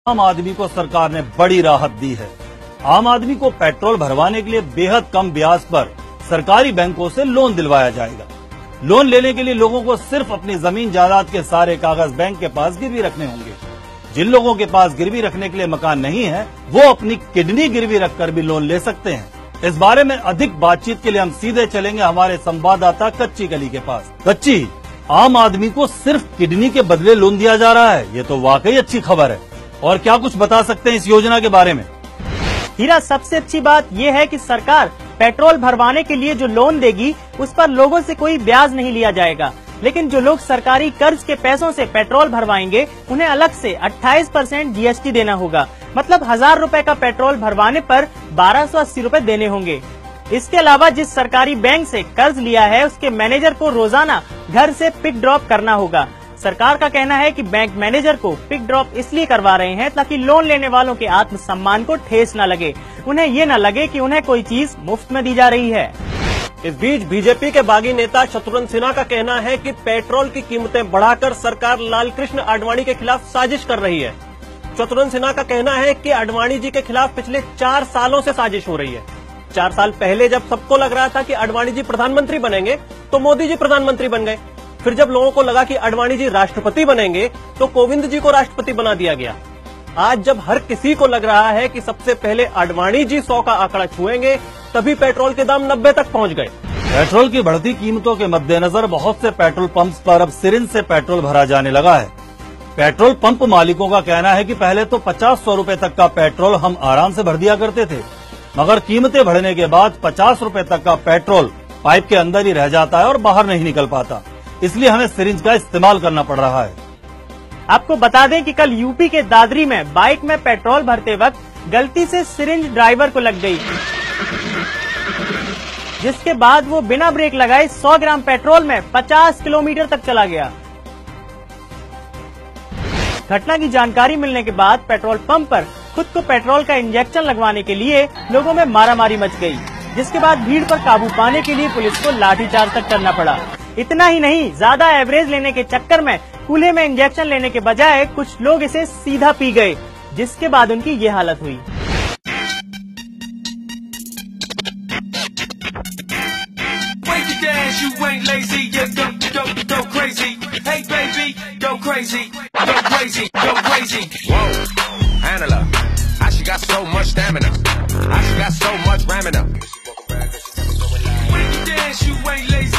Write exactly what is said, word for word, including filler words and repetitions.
आम आदमी को सरकार ने बड़ी राहत दी है। आम आदमी को पेट्रोल भरवाने के लिए बेहद कम ब्याज पर सरकारी बैंकों से लोन दिलवाया जाएगा। लोन लेने के लिए लोगों को सिर्फ अपनी जमीन जायदाद के सारे कागज बैंक के पास गिरवी रखने होंगे। जिन लोगों के पास गिरवी रखने के लिए मकान नहीं है, वो अपनी किडनी गिरवी रखकर भी लोन ले सकते हैं। इस बारे में अधिक बातचीत के लिए हम सीधे चलेंगे हमारे संवाददाता कच्ची गली के पास। कच्ची, आम आदमी को सिर्फ किडनी के बदले लोन दिया जा रहा है, ये तो वाकई अच्छी खबर है। और क्या कुछ बता सकते हैं इस योजना के बारे में? हीरा, सबसे अच्छी बात यह है कि सरकार पेट्रोल भरवाने के लिए जो लोन देगी उस पर लोगों से कोई ब्याज नहीं लिया जाएगा, लेकिन जो लोग सरकारी कर्ज के पैसों से पेट्रोल भरवाएंगे उन्हें अलग से अट्ठाईस परसेंट जीएसटी देना होगा। मतलब हजार रुपए का पेट्रोल भरवाने पर बारह सौ अस्सी रूपए देने होंगे। इसके अलावा जिस सरकारी बैंक से कर्ज लिया है उसके मैनेजर को रोजाना घर से पिक ड्रॉप करना होगा। सरकार का कहना है कि बैंक मैनेजर को पिक ड्रॉप इसलिए करवा रहे हैं ताकि लोन लेने वालों के आत्मसम्मान को ठेस न लगे, उन्हें ये न लगे कि उन्हें कोई चीज मुफ्त में दी जा रही है। इस बीच बीजेपी के बागी नेता शत्रुघ्न सिन्हा का कहना है कि पेट्रोल की कीमतें बढ़ाकर सरकार लालकृष्ण आडवाणी के खिलाफ साजिश कर रही है। शत्रुघ्न सिन्हा का कहना है कि आडवाणी जी के खिलाफ पिछले चार सालों से साजिश हो रही है। चार साल पहले जब सबको लग रहा था कि आडवाणी जी प्रधानमंत्री बनेंगे तो मोदी जी प्रधानमंत्री बन गए। फिर जब लोगों को लगा कि आडवाणी जी राष्ट्रपति बनेंगे तो कोविंद जी को राष्ट्रपति बना दिया गया। आज जब हर किसी को लग रहा है कि सबसे पहले आडवाणी जी सौ का आंकड़ा छुएंगे, तभी पेट्रोल के दाम नब्बे तक पहुंच गए। पेट्रोल की बढ़ती कीमतों के मद्देनजर बहुत से पेट्रोल पंप्स पर अब सिरिंज से पेट्रोल भरा जाने लगा है। पेट्रोल पंप मालिकों का कहना है कि पहले तो पचास सौ रूपये तक का पेट्रोल हम आराम से भर दिया करते थे, मगर कीमतें बढ़ने के बाद पचास रूपये तक का पेट्रोल पाइप के अंदर ही रह जाता है और बाहर नहीं निकल पाता। इसलिए हमें सिरिंज का इस्तेमाल करना पड़ रहा है। आपको बता दें कि कल यूपी के दादरी में बाइक में पेट्रोल भरते वक्त गलती से सिरिंज ड्राइवर को लग गई, जिसके बाद वो बिना ब्रेक लगाए सौ ग्राम पेट्रोल में पचास किलोमीटर तक चला गया। घटना की जानकारी मिलने के बाद पेट्रोल पंप पर खुद को पेट्रोल का इंजेक्शन लगवाने के लिए लोगों में मारामारी मच गई, जिसके बाद भीड़ पर काबू पाने के लिए पुलिस को लाठीचार्ज तक करना पड़ा। इतना ही नहीं, ज्यादा एवरेज लेने के चक्कर में कूल्हे में इंजेक्शन लेने के बजाय कुछ लोग इसे सीधा पी गए, जिसके बाद उनकी ये हालत हुई। When you dance, you ain't lazy.